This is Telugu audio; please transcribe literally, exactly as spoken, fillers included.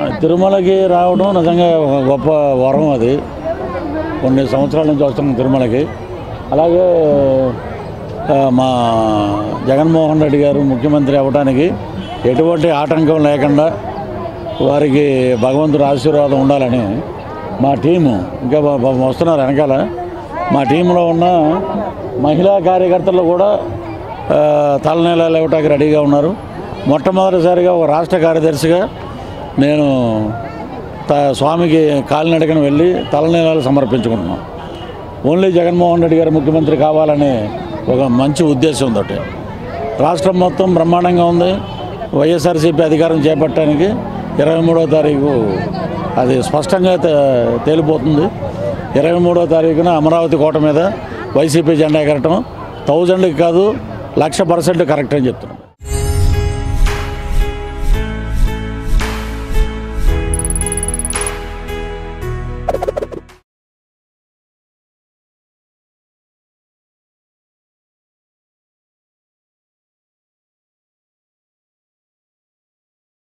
తిరుమలకి రావడం నిజంగా గొప్ప వరం. అది కొన్ని సంవత్సరాల నుంచి వస్తున్నాం తిరుమలకి. అలాగే మా జగన్మోహన్ రెడ్డి గారు ముఖ్యమంత్రి అవ్వడానికి ఎటువంటి ఆటంకం లేకుండా వారికి భగవంతుడు ఆశీర్వాదం ఉండాలని మా టీము ఇంకా వస్తున్నారు వెనకాల. మా టీంలో ఉన్న మహిళా కార్యకర్తలు కూడా తలనీలాలు ఇవ్వటానికి రెడీగా ఉన్నారు. మొట్టమొదటిసారిగా ఒక రాష్ట్ర కార్యదర్శిగా నేను త స్వామికి కాలినడకన వెళ్ళి తలనీలాలు సమర్పించుకుంటున్నాం. ఓన్లీ జగన్మోహన్ రెడ్డి గారు ముఖ్యమంత్రి కావాలనే ఒక మంచి ఉద్దేశం తోటి రాష్ట్రం మొత్తం బ్రహ్మాండంగా ఉంది. వైఎస్ఆర్సీపీ అధికారం చేపట్టడానికి ఇరవై మూడో తారీఖు అది స్పష్టంగా తేలిపోతుంది. ఇరవై మూడో తారీఖున అమరావతి కోట మీద వైసీపీ జెండా ఎగరటం థౌజండ్కి కాదు లక్ష పర్సెంట్ కరెక్ట్ అని చెప్తున్నాం.